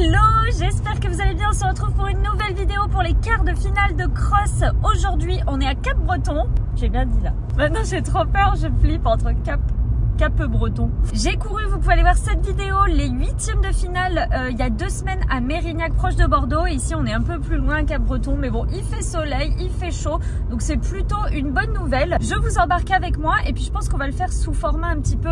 Hello, j'espère que vous allez bien. On se retrouve pour une nouvelle vidéo pour les quarts de finale de cross. Aujourd'hui, on est à Cap-Breton. J'ai bien dit là. Maintenant, j'ai trop peur, je flippe entre Cap-Breton. J'ai couru, vous pouvez aller voir cette vidéo, les 8e de finale il y a 2 semaines à Mérignac, proche de Bordeaux. Et ici, on est un peu plus loin à Cap-Breton, mais bon, il fait soleil, il fait chaud, donc c'est plutôt une bonne nouvelle. Je vous embarque avec moi et puis je pense qu'on va le faire sous format un petit peu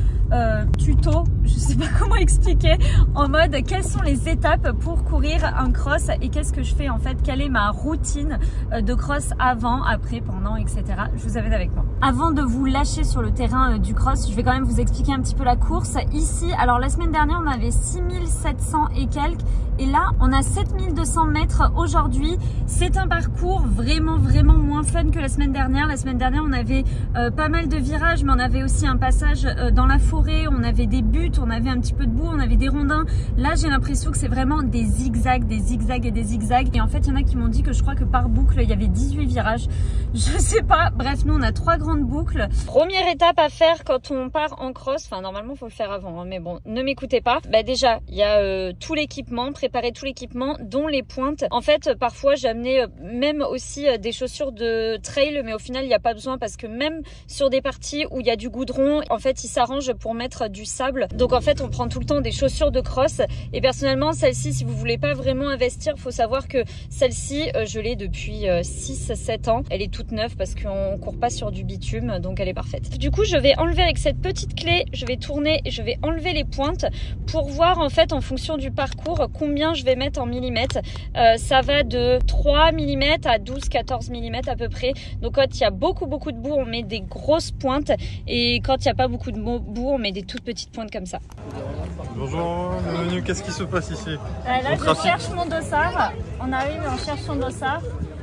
tuto, je sais pas comment expliquer, en mode quelles sont les étapes pour courir un cross et qu'est-ce que je fais en fait, quelle est ma routine de cross avant, après, pendant, etc. Je vous avais avec moi. Avant de vous lâcher sur le terrain du cross, je vais quand même vous expliquer un petit peu la course. Ici, alors la semaine dernière, on avait 6700 et quelques. Et là, on a 7200 mètres aujourd'hui. C'est un parcours vraiment moins fun que la semaine dernière. La semaine dernière, on avait pas mal de virages, mais on avait aussi un passage dans la forêt. On avait des buts, on avait un petit peu de boue, on avait des rondins. Là, j'ai l'impression que c'est vraiment des zigzags, des zigzags et des zigzags. Et en fait, il y en a qui m'ont dit que je crois que par boucle, il y avait 18 virages. Je sais pas. Bref, nous, on a 3 grandes boucles. Première étape à faire quand on part en cross. Enfin, normalement, il faut le faire avant, hein, mais bon, ne m'écoutez pas. Bah déjà, il y a tout l'équipement, préparer tout l'équipement, dont les pointes. En fait, parfois, j'ai amené même aussi des chaussures de trail, mais au final, il n'y a pas besoin parce que même sur des parties où il y a du goudron, en fait, ils s'arrangent pour mettre du sable. Donc, en fait, on prend tout le temps des chaussures de cross. Et personnellement, celle-ci, si vous voulez pas vraiment investir, il faut savoir que celle-ci, je l'ai depuis 6-7 ans. Elle est toute neuve parce qu'on court pas sur du bitume, donc elle est parfaite. Du coup, je vais enlever avec cette petite clé, je vais tourner et je vais enlever les pointes pour voir en fait en fonction du parcours combien je vais mettre en millimètres. Ça va de 3 mm à 12-14 mm à peu près. Donc quand il y a beaucoup de boue, on met des grosses pointes et quand il n'y a pas beaucoup de boue, on met des toutes petites pointes comme ça. Bonjour, bienvenue. Qu'est-ce qui se passe ici? Là, je cherche mon dossard. On arrive et on cherche son dossard.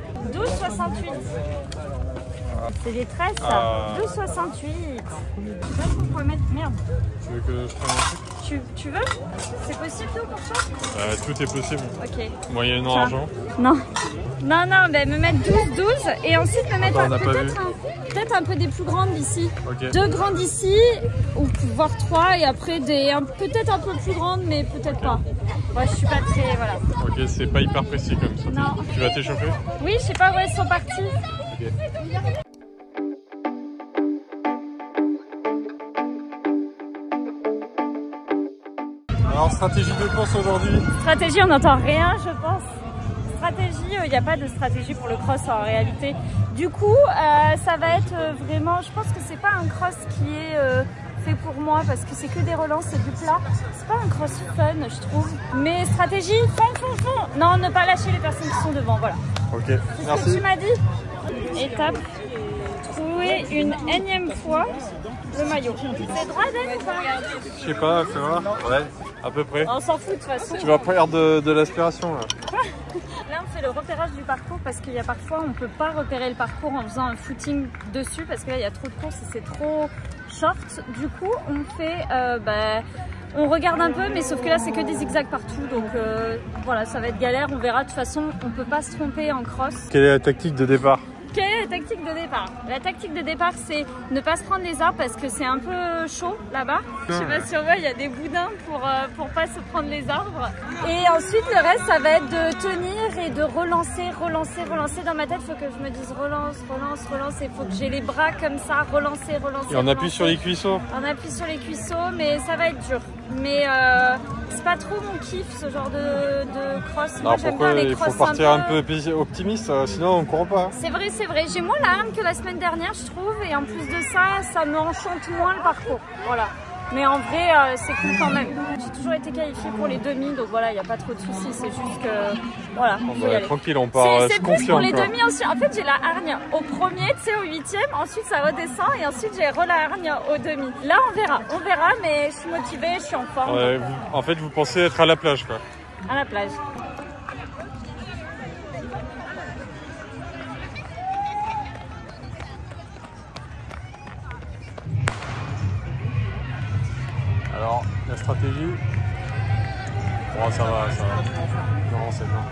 12,68. C'est des 13 ça. 12,68. Je sais pas si on peut mettre. Merde. Tu veux que je prenne un truc? Tu veux? C'est possible tout pour toi? Tout est possible. Ok. Moyennant argent? Non. Non, ben me mettre 12 et ensuite me mettre peut-être un peu des plus grandes ici. Okay. 2 grandes ici, ou voire 3 et après peut-être un peu plus grandes mais peut-être pas. Ouais, je suis pas très. Voilà. Ok, c'est pas hyper précis comme ça. Non. Tu vas t'échauffer? Oui, je sais pas où elles sont parties. Ok. Alors, stratégie de course aujourd'hui? Stratégie, on n'entend rien, je pense. Stratégie, il n'y a pas de stratégie pour le cross en réalité. Du coup, ça va être vraiment, je pense que c'est pas un cross qui est fait pour moi parce que c'est que des relances, c'est du plat. C'est pas un cross fun, je trouve. Mais stratégie, fond. Non, ne pas lâcher les personnes qui sont devant, voilà. Ok, c'est merci. Ce que tu m'as dit. Étape, trouver une énième fois le maillot. C'est droit d'elle ou pas? Je sais pas, fais voir. Ouais, à peu près. On s'en fout de toute façon. Tu vas perdre de l'aspiration là. Là, on fait le repérage du parcours parce qu'il y a parfois, on ne peut pas repérer le parcours en faisant un footing dessus parce que là, il y a trop de courses et c'est trop short. Du coup, on fait, on regarde un peu, mais sauf que là, c'est que des zigzags partout. Donc voilà, ça va être galère. On verra. De toute façon, on ne peut pas se tromper en cross. Quelle est la tactique de départ? Quelle est la tactique de départ? La tactique de départ, c'est ne pas se prendre les arbres parce que c'est un peu chaud là-bas. Je sais pas si on voit, il y a des boudins pour pas se prendre les arbres. Et ensuite, le reste, ça va être de tenir et de relancer. Dans ma tête, il faut que je me dise relance. Il faut que j'ai les bras comme ça, relancer. Et on appuie sur les cuisseaux? On appuie sur les cuisseaux, mais ça va être dur. Mais c'est pas trop mon kiff, ce genre de cross. Moi, j'aime bien les cross. Il faut partir un peu optimiste, sinon on court pas. C'est vrai. J'ai moins la hargne que la semaine dernière, je trouve. Et en plus de ça, ça me enchante moins le parcours. Voilà. Mais en vrai, c'est cool quand même. J'ai toujours été qualifiée pour les demi, donc voilà, il n'y a pas trop de soucis. C'est juste que, voilà, tranquille, on part. C'est plus pour les demi ensuite. En fait, j'ai la hargne au premier, tu sais, au 8e. Ensuite, ça redescend et ensuite, j'ai la hargne au demi. Là, on verra, mais je suis motivée, je suis en forme. Ouais, en fait, vous pensez être à la plage, quoi. À la plage. Alors, la stratégie. Bon, ça va. Non, c'est bien.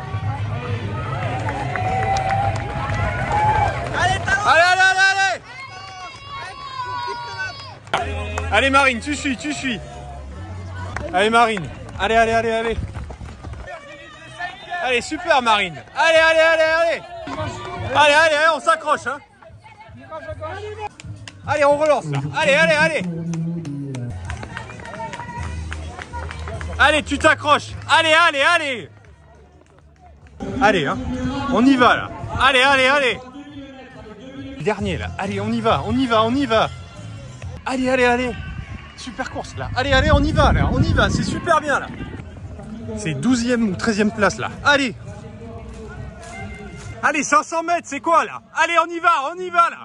Allez Marine, tu suis. Allez Marine, allez. Allez, super Marine. Allez, allez, allez, allez. Allez, allez, allez, on s'accroche. Hein. Allez, on relance là. Allez, allez, allez. Allez, tu t'accroches. Allez, allez, allez. Allez, hein. On y va là. Allez, allez, allez. Dernier là. Allez, on y va, on y va, on y va. Allez, allez, allez. Super course là. Allez, allez, on y va là. On y va. C'est super bien là. C'est 12e ou 13e place là. Allez. Allez, 500 mètres, c'est quoi là? Allez, on y va là.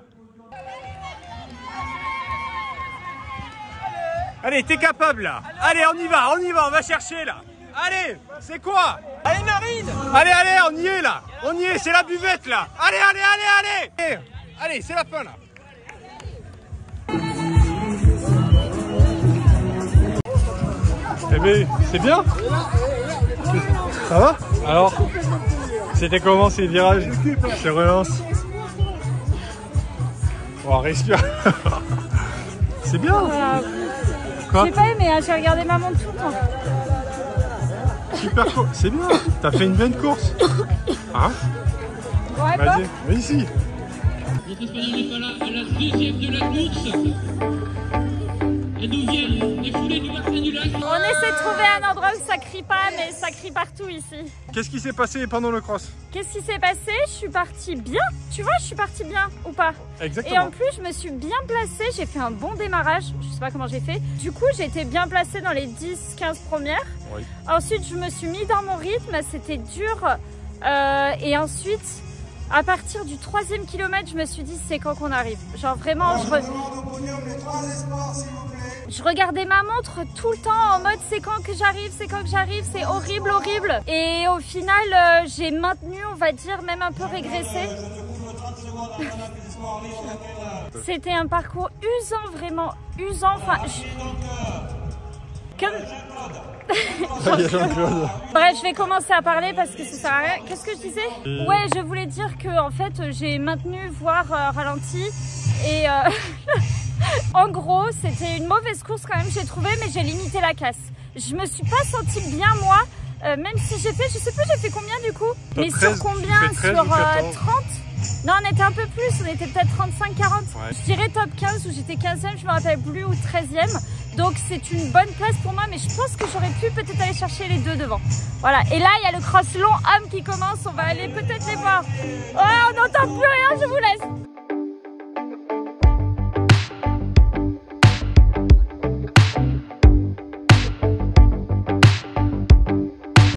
Allez, t'es capable là. Allez, on y va, on va chercher là. Allez, c'est quoi? Allez, Marine. Allez, allez, on y est là. On y est, c'est la buvette là. Allez, allez, allez, allez. Allez, c'est la fin là. Eh bien, c'est bien. Ça va? Alors, c'était comment ces virages, ces relances? Oh, respire. C'est bien. Quoi? J'ai pas aimé, hein, j'ai regardé ma montre tout le temps. Super cool, c'est bien. T'as fait une bonne course. Hein? Ouais, vas-y, viens ici. Notre espagnol n'est pas là à la deuxième de la course. La 12e est foulée du Martin du Lac. On essaie de trouver un endroit où ça crie pas, mais ça crie partout ici. Qu'est-ce qui s'est passé pendant le cross? Qu'est-ce qui s'est passé? Je suis partie bien. Tu vois, je suis partie bien ou pas? Exactement. Et en plus, je me suis bien placée. J'ai fait un bon démarrage. Je sais pas comment j'ai fait. Du coup, j'ai été bien placée dans les 10-15 premières. Oui. Ensuite, je me suis mis dans mon rythme. C'était dur. Et ensuite, à partir du 3e kilomètre, je me suis dit, c'est quand qu'on arrive? Genre vraiment, je regardais ma montre tout le temps en mode c'est quand que j'arrive, c'est horrible, horrible. Et au final, j'ai maintenu, on va dire, même un peu régressé. C'était un parcours usant, vraiment usant. Enfin, bref, je vais commencer à parler parce que ça sert à rien. Qu'est-ce que je disais? Ouais, je voulais dire que en fait, j'ai maintenu, voire ralenti. Et en gros, c'était une mauvaise course quand même, j'ai trouvé, mais j'ai limité la casse. Je me suis pas sentie bien moi, même si j'ai fait, je sais plus, j'ai fait combien du coup? Mais 13, sur combien? Sur 30? Non, on était un peu plus, on était peut-être 35-40. Ouais. Je dirais top 15 où j'étais 15e, je me rappelle plus, ou 13e. Donc c'est une bonne place pour moi, mais je pense que j'aurais pu peut-être aller chercher les deux devant. Voilà, et là il y a le cross long homme qui commence, on va aller peut-être les voir. Oh, on n'entend plus rien, je vous laisse.